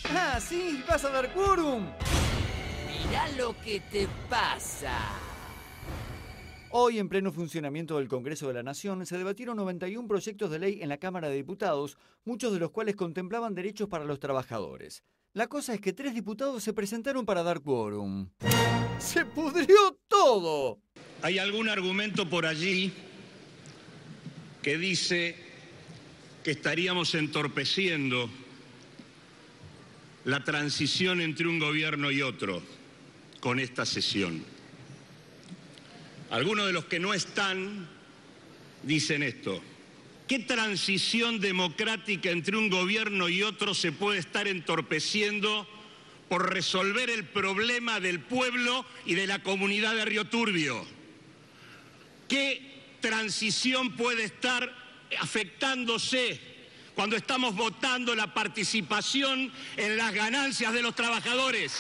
Ah, sí, vas a dar quórum. Mirá lo que te pasa. Hoy, en pleno funcionamiento del Congreso de la Nación, se debatieron 91 proyectos de ley en la Cámara de Diputados, muchos de los cuales contemplaban derechos para los trabajadores. La cosa es que 3 diputados se presentaron para dar quórum. ¡Se pudrió todo! Hay algún argumento por allí que dice que estaríamos entorpeciendo la transición entre un gobierno y otro con esta sesión. Algunos de los que no están dicen esto: ¿qué transición democrática entre un gobierno y otro se puede estar entorpeciendo por resolver el problema del pueblo y de la comunidad de Río Turbio? ¿Qué transición puede estar afectándose cuando estamos votando la participación en las ganancias de los trabajadores?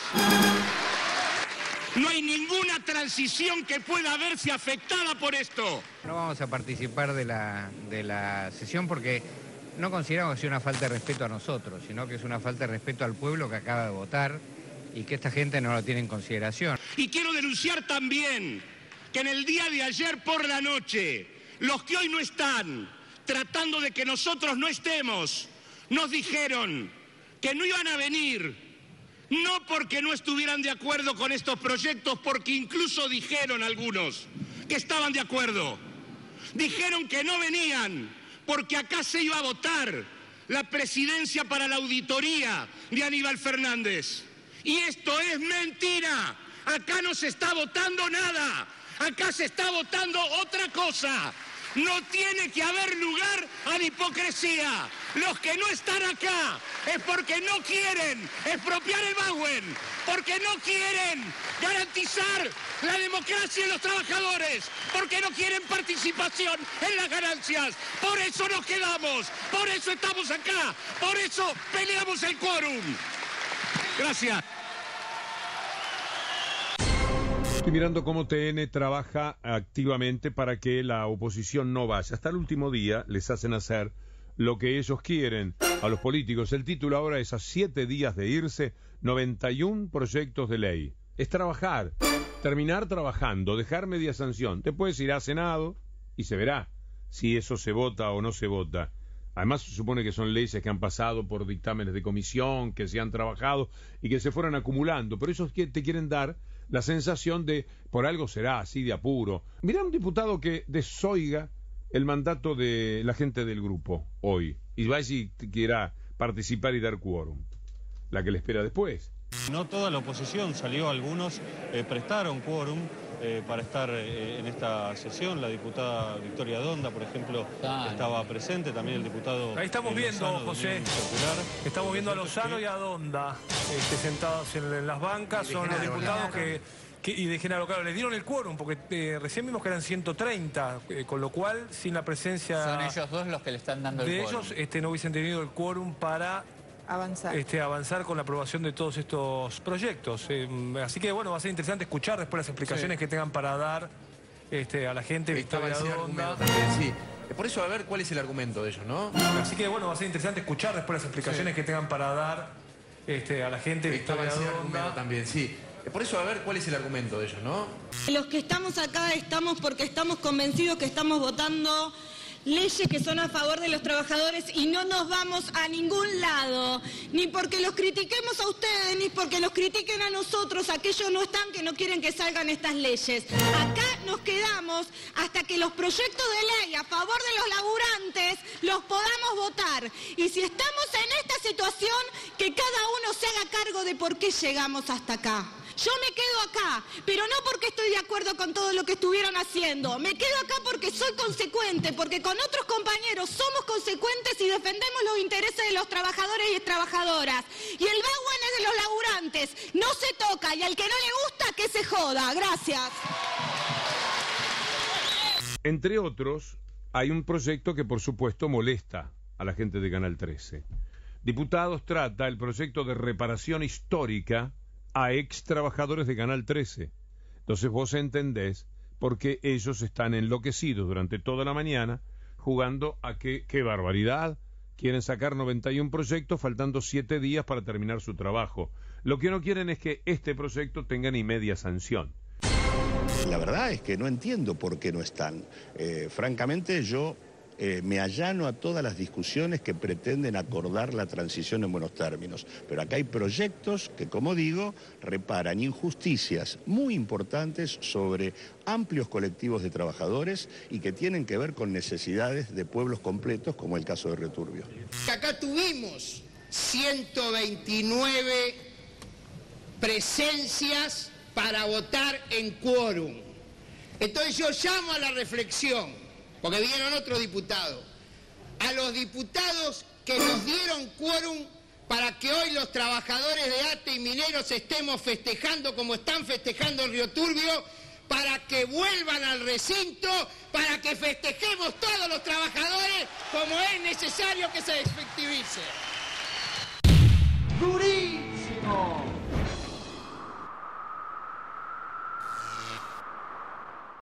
No hay ninguna transición que pueda verse afectada por esto. No vamos a participar de la sesión porque no consideramos que sea una falta de respeto a nosotros, sino que es una falta de respeto al pueblo que acaba de votar y que esta gente no lo tiene en consideración. Y quiero denunciar también que en el día de ayer por la noche, los que hoy no están, tratando de que nosotros no estemos, nos dijeron que no iban a venir. No porque no estuvieran de acuerdo con estos proyectos, porque incluso dijeron algunos que estaban de acuerdo. Dijeron que no venían porque acá se iba a votar la presidencia para la auditoría de Aníbal Fernández. Y esto es mentira. Acá no se está votando nada. Acá se está votando otra cosa. No tiene que haber lugar a la hipocresía. Los que no están acá es porque no quieren expropiar el Bauen, porque no quieren garantizar la democracia de los trabajadores, porque no quieren participación en las ganancias. Por eso nos quedamos, por eso estamos acá, por eso peleamos el quórum. Gracias. Estoy mirando cómo TN trabaja activamente para que la oposición no vaya. Hasta el último día les hacen hacer lo que ellos quieren a los políticos. El título ahora es: a 7 días de irse, 91 proyectos de ley. Es trabajar, terminar trabajando, dejar media sanción. Después irá a Senado y se verá si eso se vota o no se vota. Además, se supone que son leyes que han pasado por dictámenes de comisión, que se han trabajado y que se fueron acumulando. Pero ellos te quieren dar la sensación de por algo será así de apuro. Mirá un diputado que desoiga el mandato de la gente del grupo hoy y vaya y quiera participar y dar quórum. La que le espera después. No toda la oposición salió, algunos prestaron quórum para estar en esta sesión. La diputada Victoria Donda, por ejemplo, estaba presente, también el diputado... Ahí estamos viendo, Lozano, José, estamos viendo a Lozano y a Donda sentados en las bancas. Son los diputados y de Genaro, claro, les dieron el quórum, porque recién vimos que eran 130, con lo cual, sin la presencia... Son ellos dos los que le están dando el quórum. De ellos no hubiesen tenido el quórum para... avanzar con la aprobación de todos estos proyectos. Así que bueno, va a ser interesante escuchar después las explicaciones que tengan para dar a la gente. Victoria Donda. Sí. Por eso, a ver cuál es el argumento de ellos, ¿no? Así que bueno, va a ser interesante escuchar después las explicaciones que tengan para dar a la gente. Victoria Donda. También, sí. Por eso, a ver cuál es el argumento de ellos, ¿no? Los que estamos acá estamos porque estamos convencidos que estamos votando leyes que son a favor de los trabajadores y no nos vamos a ningún lado, ni porque los critiquemos a ustedes, ni porque los critiquen a nosotros, aquellos no están que no quieren que salgan estas leyes. Acá nos quedamos hasta que los proyectos de ley a favor de los laburantes los podamos votar. Y si estamos en esta situación, que cada uno se haga cargo de por qué llegamos hasta acá. Yo me quedo acá, pero no porque estoy de acuerdo con todo lo que estuvieron haciendo. Me quedo acá porque soy consecuente, porque con otros compañeros somos consecuentes y defendemos los intereses de los trabajadores y trabajadoras. Y el Bauen es de los laburantes, no se toca, y al que no le gusta, que se joda. Gracias. Entre otros, hay un proyecto que por supuesto molesta a la gente de Canal 13. Diputados trata el proyecto de reparación histórica a ex trabajadores de Canal 13. Entonces vos entendés por qué ellos están enloquecidos durante toda la mañana jugando a que qué barbaridad, Quieren sacar 91 proyectos faltando 7 días para terminar su trabajo. Lo que no quieren es que este proyecto tenga ni media sanción. La verdad es que no entiendo por qué no están. Francamente, yo me allano a todas las discusiones que pretenden acordar la transición en buenos términos. Pero acá hay proyectos que, como digo, reparan injusticias muy importantes sobre amplios colectivos de trabajadores y que tienen que ver con necesidades de pueblos completos, como el caso de Returbio. Acá tuvimos 129 presencias para votar en quórum. Entonces yo llamo a la reflexión, porque vinieron otros diputados, a los diputados que nos dieron quórum para que hoy los trabajadores de ATE y mineros estemos festejando como están festejando en Río Turbio, para que vuelvan al recinto, para que festejemos todos los trabajadores como es necesario que se efectivice.